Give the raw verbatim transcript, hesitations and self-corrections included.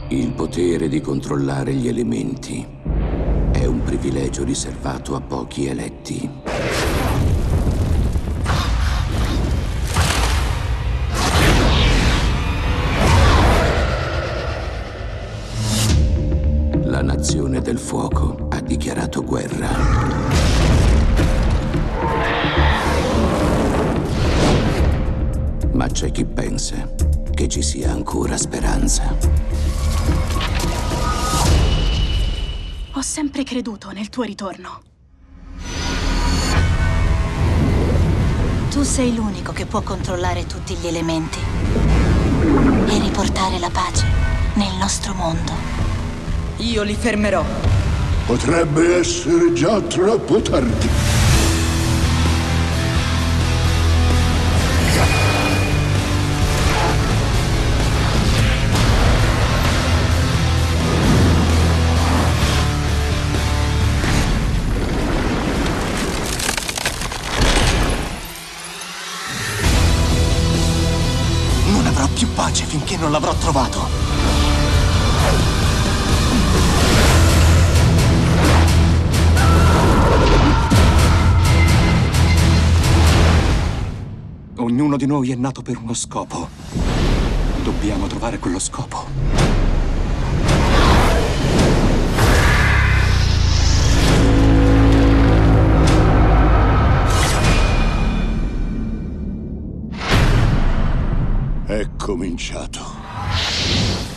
Il potere di controllare gli elementi è un privilegio riservato a pochi eletti. La nazione del fuoco ha dichiarato guerra. Ma c'è chi pensa che ci sia ancora speranza. Ho sempre creduto nel tuo ritorno. Tu sei l'unico che può controllare tutti gli elementi e riportare la pace nel nostro mondo. Io li fermerò. Potrebbe essere già troppo tardi. Non avrò più pace finché non l'avrò trovato. Ognuno di noi è nato per uno scopo. Dobbiamo trovare quello scopo. È cominciato.